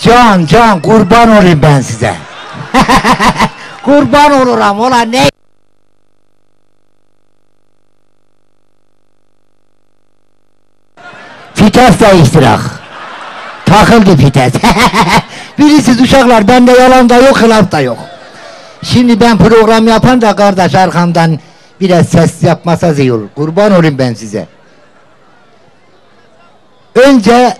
Can kurban olayım ben size. Kurban olurum ola ne? Fites değiştirak. Takıldı fites. Birisiz uşaklar, bende yalan da yok, hılaf da yok. Şimdi ben program yapan da kardeş arkamdan biraz ses yapmasa iyi olur. Kurban olayım ben size. Önce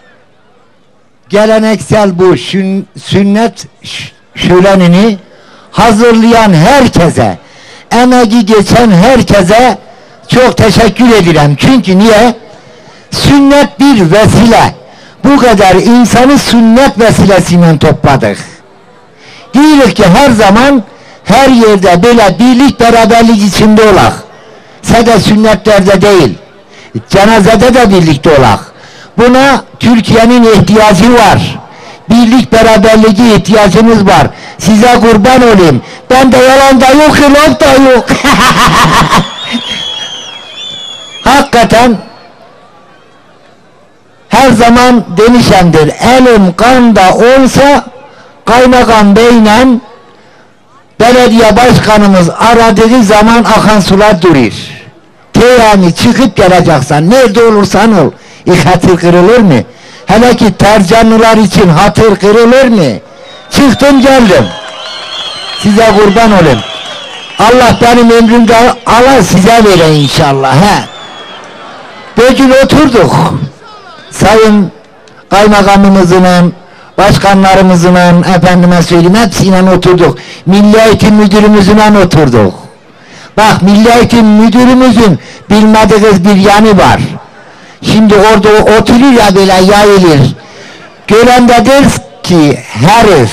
geleneksel bu sünnet şölenini hazırlayan herkese, emeği geçen herkese çok teşekkür ederim. Çünkü niye? Sünnet bir vesile. Bu kadar insanı sünnet vesilesiyle topladık. Diyoruz ki her zaman her yerde böyle birlik beraberlik içinde olak. Sadece sünnetlerde değil, cenazede de birlikte olak. Buna Türkiye'nin ihtiyacı var. Birlik beraberliğe ihtiyacımız var. Size kurban olayım. Ben de yalan da yok, hılaf da yok. Hakikaten her zaman demişemdir, elim kanda olsa kaymakam beyle belediye başkanımız aradığı zaman akan sular durur. Yani çıkıp geleceksen, nerede olursan ol, hatır kırılır mı? Hele ki tercanlılar için hatır kırılır mı? Çıktım geldim. Size kurban olayım. Allah benim ömrümde Allah size vere inşallah. Bugün oturduk. Sayın kaymakamımızla, başkanlarımızla, efendime söyleyeyim, hepsiyle oturduk. Milli Eğitim Müdürümüzle oturduk. Bak, Milli Eğitim Müdürümüzün bilmediğiniz bir yanı var. Şimdi orada oturur ya, böyle yayılır. Gören de der ki herif.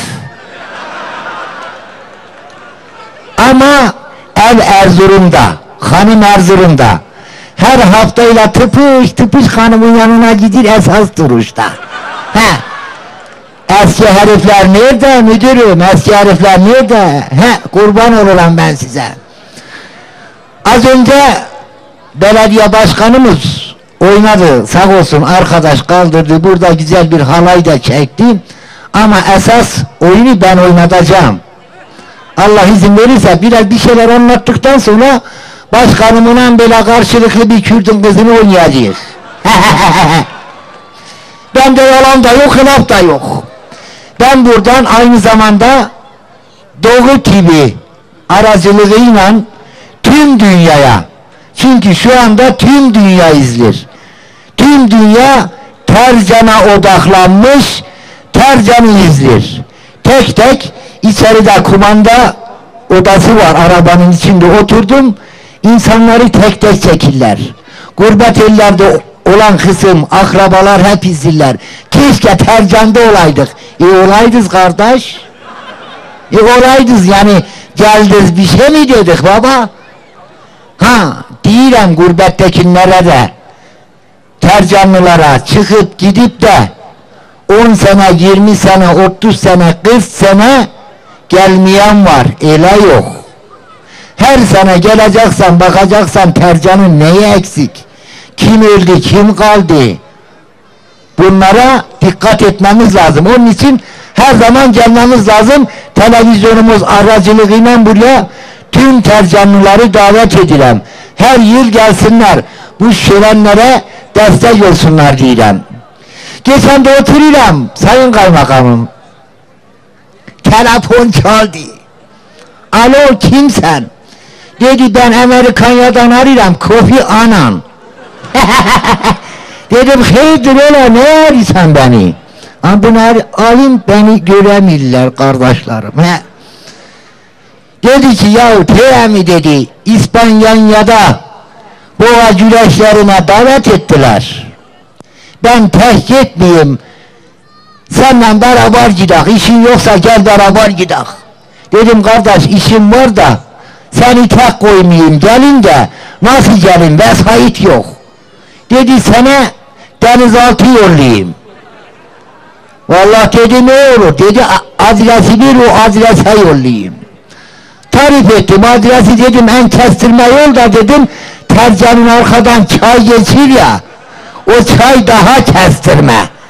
Ama ev Erzurum'da, hanım Erzurum'da. Her haftayla tıpış hanımın yanına gidir esas duruşta. Eski herifler nerede müdürüm? Eski herifler nerede? Kurban olurum ben size. Az önce belediye başkanımız oynadı, sağ olsun, arkadaş kaldırdı, burada güzel bir halay da çekti. Ama esas oyunu ben oynatacağım. Allah izin verirse biraz bir şeyler anlattıktan sonra başkanımla böyle karşılıklı bir Kürt'ün kızını oynayacağız. Ben de yalan da yok, hılaf da yok. Ben buradan aynı zamanda Doğu TV aracılığıyla tüm dünyaya, çünkü şu anda tüm dünya izler. Tüm dünya Tercan'a odaklanmış, Tercan'ı izler. Tek tek içeride kumanda odası var, arabanın içinde oturdum. İnsanları tek tek çekirler. Gurbet ellerde olan kısım, akrabalar hep izlerler. Keşke Tercan'da olaydık. Olaydız kardeş. Olaydız yani, geldiz bir şey mi dedik baba? Diyelim gurbettekilere de, Tercanlılara çıkıp gidip de 10 sene, 20 sene, 30 sene, 40 sene gelmeyen var. Öyle yok. Her sene geleceksen, bakacaksan Tercan'ın neyi eksik? Kim öldü, kim kaldı? Bunlara dikkat etmemiz lazım. Onun için her zaman gelmemiz lazım. Televizyonumuz aracılığıyla buraya tüm Tercanlıları davet edelim. Her yıl gelsinler. Bu şölenlere destek olsunlar diyeceğim. Geçen de oturuyorum, sayın kaymakamım. Telefon çaldı. Alo, kimsen? Dedi, ben Amerikanya'dan arıyorum, Kofi Annan. Dedim, hayırdır öyle, ne arıyorsun beni? Bunlar alayım, beni göremiyorlar kardeşlerim. Dedi ki, yahu teyemi dedi, İspanya'da boğa güreşlerine davet ettiler. Ben tek gitmeyeyim, seninle beraber gidelim, işin yoksa gel beraber gidelim. Dedim, kardeş işim var da seni tek koymayayım, gelin de nasıl gelin, vesayet yok. Dedi, sana denizaltı yollayayım. Vallahi dedi, ne olur? Dedi, adresi bir, o adrese yollayayım. Tarif ettim adresi, dedim en kestirme yol da dedim, Tercan'ın arkadan çay geçir ya, o çay daha kestirme.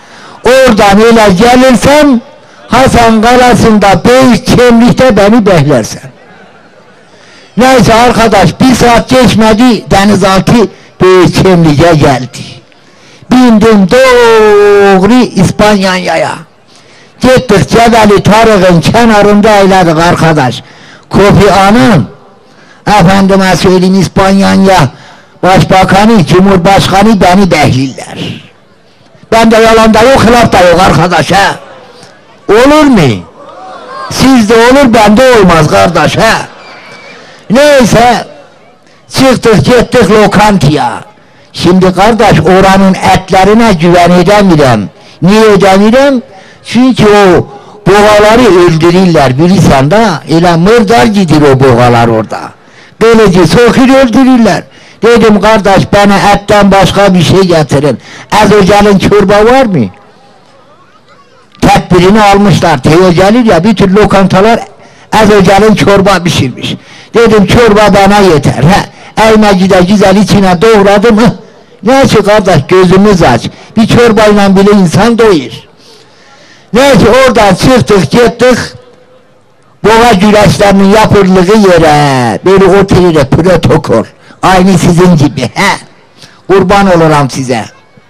Oradan öyle gelirsen Hasan Kalası'nda Beyik Çemlik'te beni beklersen. Neyse arkadaş, bir saat geçmedi denizaltı Beyik Çemlik'e geldi. Bindim doğru İspanya'ya. Gittik Cebeli Tarık'ın kenarında eyledik arkadaş. Kofi Annan, efendime söyleyeyim, İspanya Başbakanı, Cumhurbaşkanı beni behliller. Bende yalan da yok, hilaf da yok arkadaş ha. Olur mu? Sizde olur, bende olmaz kardeş ha. Neyse, çıktık gittik lokantaya. Şimdi kardeş, oranın etlerine güven edemiyorum. Niye edemiyorum? Çünkü o boğaları öldürürler, bilirsen da, öyle mırdar gidir o boğalar orada. Böylece sokur öldürürler. Dedim kardeş, bana etten başka bir şey getirin. Ezogel'in çorba var mı? Tedbirini almışlar, Teo gelir ya, bütün lokantalar Ezogel'in çorba pişirmiş. Dedim çorba bana yeter. Eymeci de güzel içine doğradı mı? Neyse kardeş, gözümüz aç. Bir çorbayla bile insan doyur. Neyse oradan çıktık gittik boğa güreşlerinin yapıldığı yere, böyle otelire protokol, aynı sizin gibi he. Kurban olurum size.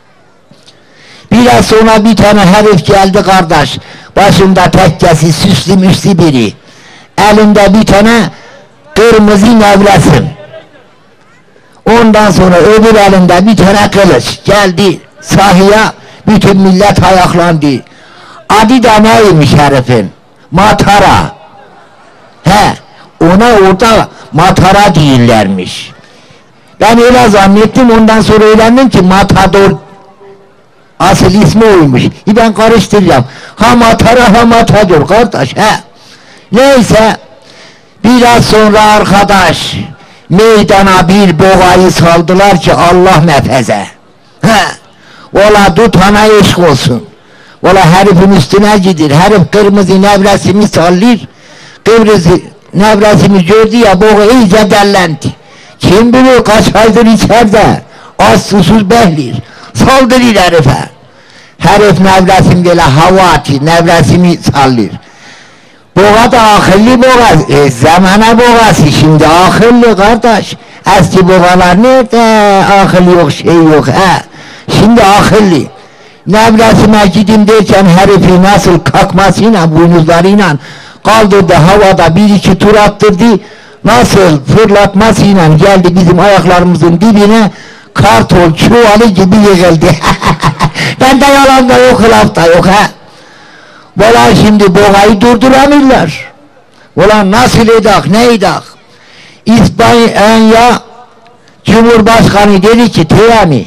Biraz sonra bir tane herif geldi kardeş, başında tekkesi, süslü müslü biri, elinde bir tane kırmızı nevresim, ondan sonra öbür elinde bir tane kılıç geldi sahaya, bütün millet ayaklandı. Adı da neymiş herifin? Matara. He, ona orada Matara değillermiş. Ben öyle zannettim, ondan sonra öğrendim ki Matador asıl ismi oymuş. Ben karıştıracağım. Ha Matara, ha Matador kardeş he. Neyse, biraz sonra arkadaş meydana bir boğayı saldılar ki Allah mefeze. He, ola tutana eşk olsun. Ola herifin üstüne gidir, herif kırmızı nevresimi sallır, kırmızı nevresimi gördü ya, boğu iyice dellendi. Kim bilir kaç aydır içeride, az susuz behlir, saldırır herife. Herif nevresim böyle hava atır, nevresimi sallır. Boğa da akıllı boğa, zamana boğası şimdi akıllı kardeş. Eski boğalar nerede, akıl yok, şey yok he. Şimdi akıllı. Nevresime gidin derken herifi nasıl kalkmasıyla, boynuzlarıyla kaldırdı havada, bir iki tur attırdı, nasıl fırlatmasıyla geldi bizim ayaklarımızın dibine, kartol çuvalı gibi yığıldı. Bende yalan da yok, laf da yok ha. Valla şimdi boğayı durduramıyorlar. Valla nasıl edak, ne edak? İspanya Cumhurbaşkanı dedi ki Teyami,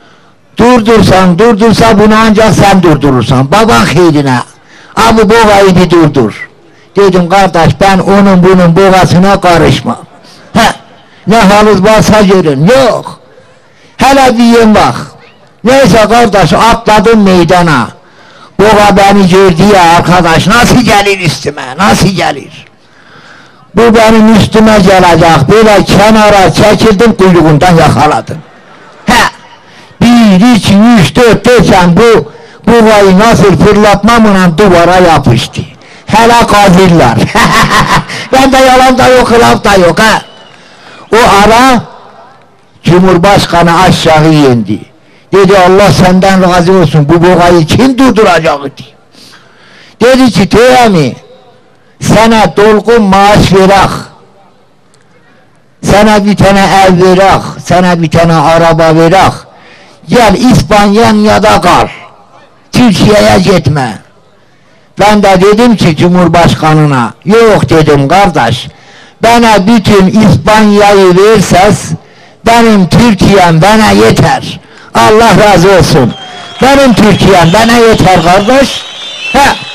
durdursa bunu ancak sen durdurursan, baban hayrine, abi boğayı bir durdur. Dedim kardeş, ben onun bunun boğasına karışmam. Ne haliniz varsa görün, yok. Hele diyeyim bak. Neyse kardeş, atladım meydana. Boğa beni gördü ya arkadaş, nasıl gelir üstüme, nasıl gelir? Bu benim üstüme gelecek, böyle kenara çekildim, kuyruğundan yakaladım. Bir, iki, üç, dört derken bu boğayı nasıl fırlatmamla duvara yapıştı. Hele kazırlar. Bende yalan da yok, laf da yok ha. O ara Cumhurbaşkanı aşağı indi. Dedi Allah senden razı olsun, bu boğayı kim durduracak? Dedi ki Teyami, sana dolgun maaş verek, sana bir tane ev verek, sana bir tane araba verek, gel İspanya'da kal, Türkiye'ye gitme. Ben de dedim ki Cumhurbaşkanına, yok dedim kardeş, bana bütün İspanya'yı verseniz, benim Türkiye'm bana yeter. Allah razı olsun. Benim Türkiye'm bana yeter kardeş.